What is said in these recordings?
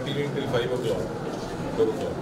continuing till 5 o'clock.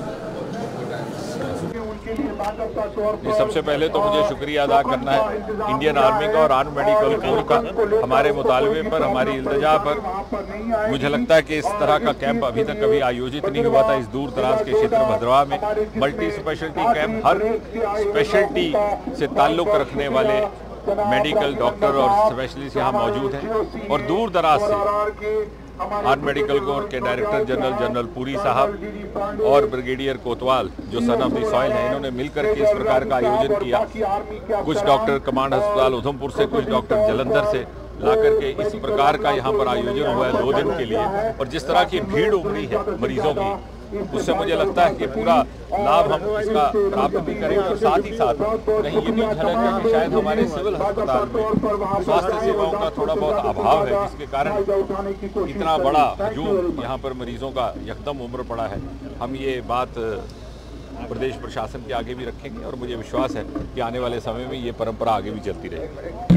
सबसे पहले तो मुझे शुक्रिया अदा करना है इंडियन आर्मी का और आर्म मेडिकल कोर का हमारे मुतालबे पर, हमारी इल्तिजा पर। मुझे लगता है कि इस तरह का कैंप अभी तक कभी आयोजित नहीं हुआ था इस दूर दराज के क्षेत्र भदरवाह में। मल्टी स्पेशलिटी कैंप, हर स्पेशलिटी से ताल्लुक़ रखने वाले मेडिकल डॉक्टर और स्पेशलिस्ट यहाँ मौजूद हैं और दूर दराज से आर्म मेडिकल कोर के डायरेक्टर जनरल पुरी साहब और ब्रिगेडियर कोतवाल जो सन ऑफ द सॉइल हैं, इन्होंने मिलकर के इस प्रकार का आयोजन किया। कुछ डॉक्टर कमांड अस्पताल उधमपुर से, कुछ डॉक्टर जलंधर से ला करके इस प्रकार का यहाँ पर आयोजन हुआ है 2 दिन के लिए। और जिस तरह की भीड़ उमड़ी है मरीजों की, उससे मुझे लगता है कि पूरा लाभ हम इसका प्राप्त भी करेंगे। और साथ ही साथ कहीं ये भी झलक है कि शायद हमारे सिविल अस्पताल में स्वास्थ्य सेवाओं का थोड़ा बहुत अभाव है, जिसके कारण इतना बड़ा हजूम यहाँ पर मरीजों का यकदम उम्र पड़ा है। हम ये बात प्रदेश प्रशासन के आगे भी रखेंगे और मुझे विश्वास है कि आने वाले समय में ये परंपरा आगे भी चलती रहेगी।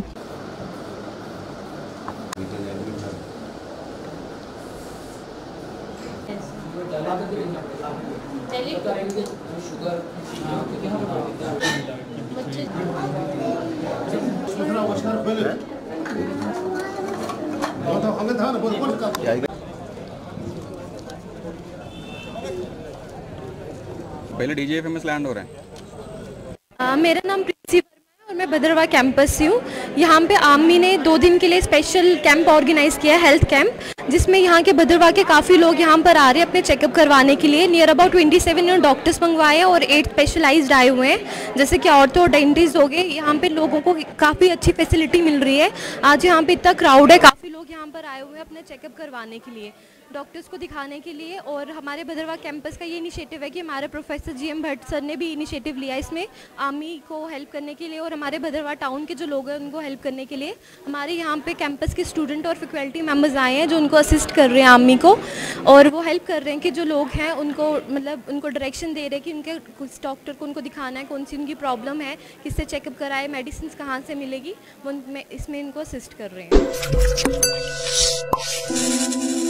पहले डीजे फेमस लैंड हो रहे हैं। मेरा नाम और मैं भदरवाह कैंपस से हूँ। यहाँ पे आर्मी ने 2 दिन के लिए स्पेशल कैंप ऑर्गेनाइज किया है, हेल्थ कैंप, जिसमें यहाँ के भदरवाह के काफ़ी लोग यहाँ पर आ रहे हैं अपने चेकअप करवाने के लिए। नियर अबाउट 27 डॉक्टर्स मंगवाए हैं और 8 स्पेशलाइज्ड आए हुए हैं, जैसे कि ऑर्थो, डेंटिस्ट हो गए। यहाँ पे लोगों को काफ़ी अच्छी फैसिलिटी मिल रही है। आज यहाँ पे इतना क्राउड है, काफ़ी लोग यहाँ पर आए हुए हैं अपने चेकअप करवाने के लिए, डॉक्टर्स को दिखाने के लिए। और हमारे भदरवाह कैंपस का ये इनिशिएटिव है कि हमारे प्रोफेसर GM भट्ट सर ने भी इनिशिएटिव लिया इसमें आर्मी को हेल्प करने के लिए और हमारे भदरवाह टाउन के जो लोग हैं उनको हेल्प करने के लिए। हमारे यहाँ पे कैंपस के स्टूडेंट और फैकल्टी मेंबर्स आए हैं जो उनको असिस्ट कर रहे हैं आर्मी को, और वो हेल्प कर रहे हैं कि जो लोग हैं उनको मतलब उनको डायरेक्शन दे रहे हैं कि उनके कुछ डॉक्टर को उनको दिखाना है कौन सी उनकी प्रॉब्लम है, किससे चेकअप कराए, मेडिसिन कहाँ से मिलेगी, वो इसमें इनको असिस्ट कर रहे हैं।